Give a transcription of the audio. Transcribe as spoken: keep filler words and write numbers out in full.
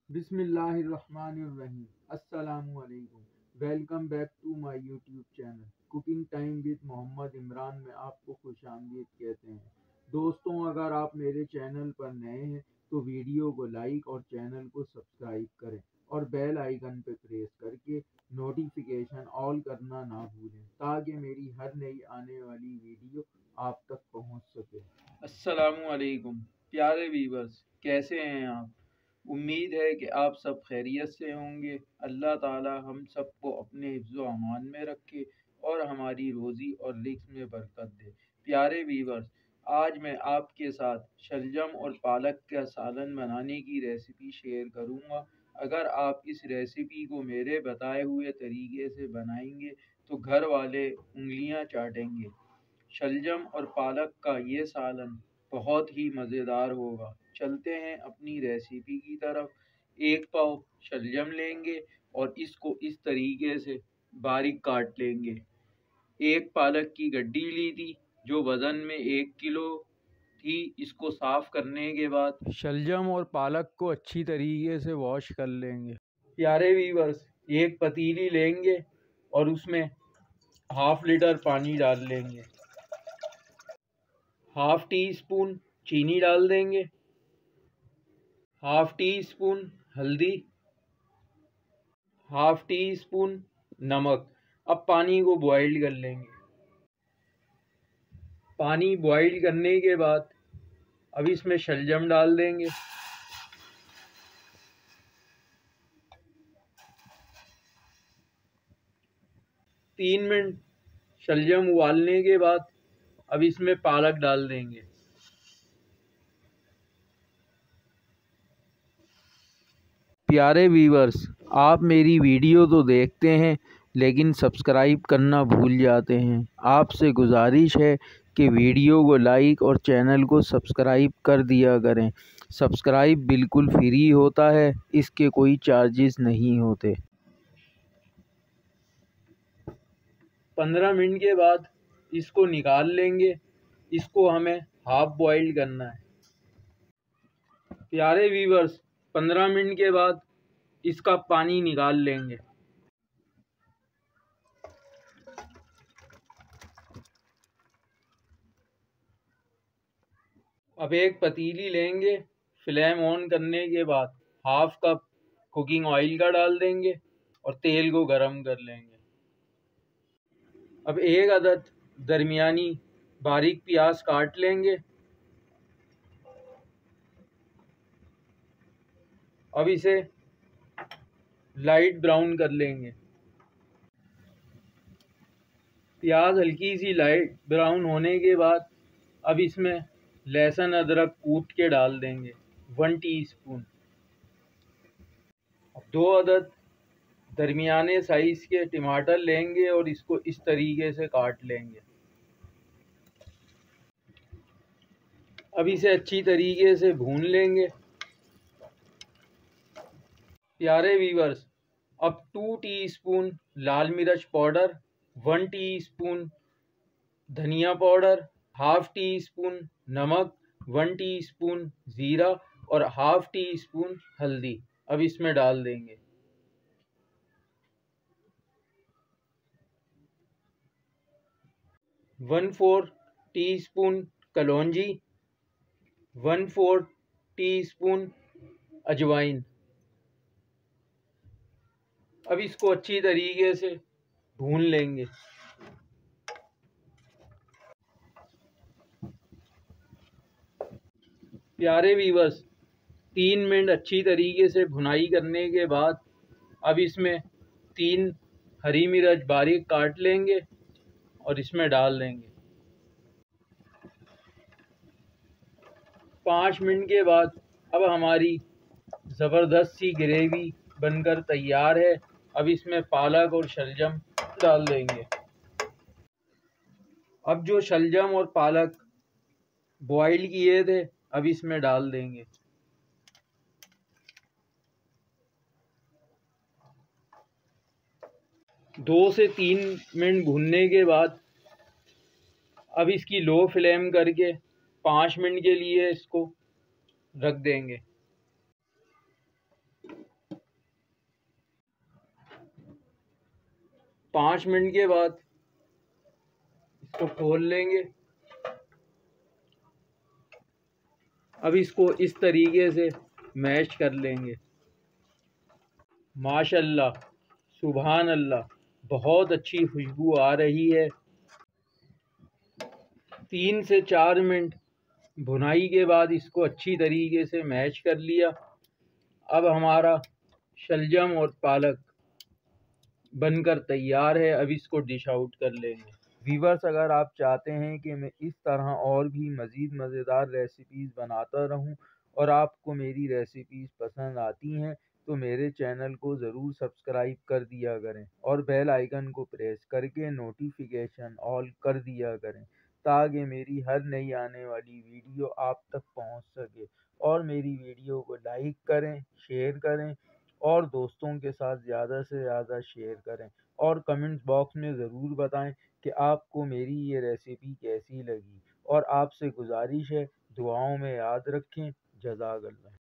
बिस्मिल्लाहिर्रहमानिर्रहीम। अस्सलामु अलैकुम। Welcome back to my YouTube channel cooking time with Mohammad Imran में आपको खुशामदीद कहते हैं। दोस्तों, अगर आप मेरे चैनल पर नए हैं तो वीडियो को लाइक और चैनल को सब्सक्राइब करें और बेल आइकन पर प्रेस करके नोटिफिकेशन ऑल करना ना भूलें ताकि मेरी हर नई आने वाली वीडियो आप तक पहुंच सके। अस्सलामु अलैकुम प्यारे व्यूअर्स, कैसे हैं आप? उम्मीद है कि आप सब खैरियत से होंगे। अल्लाह ताला हम सबको अपने हिफ्ज़ व अमान में रखे और हमारी रोज़ी और रिज़्क़ में बरकत दे। प्यारे व्यूअर्स, आज मैं आपके साथ शलजम और पालक का सालन बनाने की रेसिपी शेयर करूंगा। अगर आप इस रेसिपी को मेरे बताए हुए तरीके से बनाएंगे तो घर वाले उंगलियां चाटेंगे। शलजम और पालक का ये सालन बहुत ही मज़ेदार होगा। चलते हैं अपनी रेसिपी की तरफ। एक पाव शलजम लेंगे और इसको इस तरीके से बारीक काट लेंगे। एक पालक की गड्डी ली थी जो वज़न में एक किलो थी। इसको साफ़ करने के बाद शलजम और पालक को अच्छी तरीके से वॉश कर लेंगे। प्यारे व्यूअर्स, एक पतीली लेंगे और उसमें हाफ लीटर पानी डाल लेंगे। हाफ टी स्पून चीनी डाल देंगे। हाफ टी स्पून हल्दी, हाफ टी स्पून नमक। अब पानी को बॉईल कर लेंगे। पानी बॉईल करने के बाद अब इसमें शलजम डाल देंगे। तीन मिनट शलजम उबालने के बाद अब इसमें पालक डाल देंगे। प्यारे व्यूअर्स, आप मेरी वीडियो तो देखते हैं लेकिन सब्सक्राइब करना भूल जाते हैं। आपसे गुजारिश है कि वीडियो को लाइक और चैनल को सब्सक्राइब कर दिया करें। सब्सक्राइब बिल्कुल फ्री होता है, इसके कोई चार्जेस नहीं होते। पंद्रह मिनट के बाद इसको निकाल लेंगे। इसको हमें हाफ बॉइल्ड करना है। प्यारे व्यूअर्स, पंद्रह मिनट के बाद इसका पानी निकाल लेंगे। अब एक पतीली लेंगे। फ्लेम ऑन करने के बाद हाफ कप कुकिंग ऑयल का डाल देंगे और तेल को गरम कर लेंगे। अब एक अदद दरमियानी बारीक प्याज काट लेंगे। अब इसे लाइट ब्राउन कर लेंगे। प्याज हल्की सी लाइट ब्राउन होने के बाद अब इसमें लहसुन अदरक कूट के डाल देंगे, वन टीस्पून। दो अदद दरमियाने साइज के टमाटर लेंगे और इसको इस तरीके से काट लेंगे। अब इसे अच्छी तरीके से भून लेंगे। प्यारे व्यूअर्स, अब टू टीस्पून लाल मिर्च पाउडर, वन टीस्पून धनिया पाउडर, हाफ टी स्पून नमक, वन टीस्पून ज़ीरा और हाफ टी स्पून हल्दी अब इसमें डाल देंगे। वन फोर टीस्पून कलौंजी, वन फोर टीस्पून अजवाइन। अब इसको अच्छी तरीके से भून लेंगे। प्यारे व्यूअर्स, तीन मिनट अच्छी तरीके से भुनाई करने के बाद अब इसमें तीन हरी मिर्च बारीक काट लेंगे और इसमें डाल देंगे। पाँच मिनट के बाद अब हमारी ज़बरदस्त सी ग्रेवी बनकर तैयार है। अब इसमें पालक और शलजम डाल देंगे। अब जो शलजम और पालक बॉईल किए थे अब इसमें डाल देंगे। दो से तीन मिनट भूनने के बाद अब इसकी लो फ्लेम करके पाँच मिनट के लिए इसको रख देंगे। पाँच मिनट के बाद इसको खोल लेंगे। अब इसको इस तरीके से मैश कर लेंगे। माशाल्लाह, सुभान अल्लाह, बहुत अच्छी खुशबू आ रही है। तीन से चार मिनट भुनाई के बाद इसको अच्छी तरीके से मैश कर लिया। अब हमारा शलजम और पालक बनकर तैयार है। अब इसको डिश आउट कर लेंगे। व्यूअर्स, अगर आप चाहते हैं कि मैं इस तरह और भी मज़ीद मज़ेदार रेसिपीज़ बनाता रहूं और आपको मेरी रेसिपीज़ पसंद आती हैं तो मेरे चैनल को ज़रूर सब्सक्राइब कर दिया करें और बेल आइकन को प्रेस करके नोटिफिकेशन ऑल कर दिया करें ताकि मेरी हर नई आने वाली वीडियो आप तक पहुंच सके। और मेरी वीडियो को लाइक करें, शेयर करें और दोस्तों के साथ ज़्यादा से ज़्यादा शेयर करें और कमेंट्स बॉक्स में ज़रूर बताएं कि आपको मेरी ये रेसिपी कैसी लगी। और आपसे गुजारिश है, दुआओं में याद रखें। जज़ाकल्लाह।